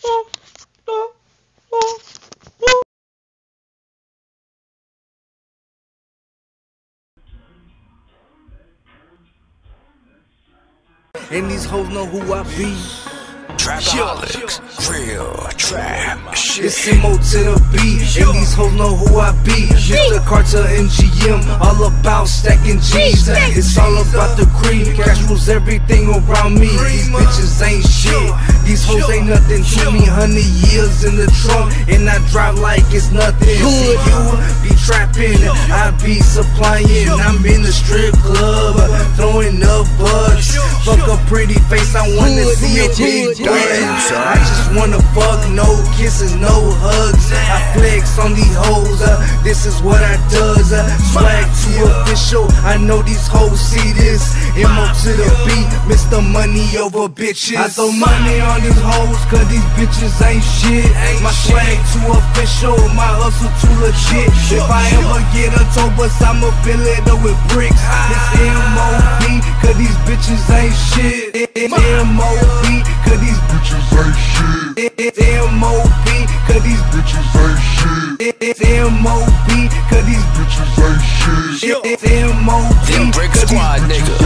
And these hoes know who I be. Trapaholics, real trap shit. It's MO to the B, and these hoes know who I be. Mr. Carter MGM, all about stacking G's. It's all about the cream, cash rules everything around me. These bitches ain't shit, these hoes ain't nothing to me. 100 years in the trunk, and I drive like it's nothing. See you be trapping, I be supplying. I'm in the strip club, throwing up bucks. Fuck a pretty face, I wanna see your big butt. I just wanna fuck, no kisses, no hugs. I flex on these hoes, this is what I does. Swag too official, I know these hoes see this. MO to the B, Mr. Money over bitches. I throw money on these hoes, cause these bitches ain't shit. My swag too official, my hustle too legit. If I ever get a tow bus, I'ma fill it up with bricks. It's MOB, cause these bitches ain't shit. It's MOB, cause these bitches ain't shit. It's MOB, cause these bitches ain't shit. It's MOB, cause these bitches ain't shit. It's MOB, Them brick squad nigga.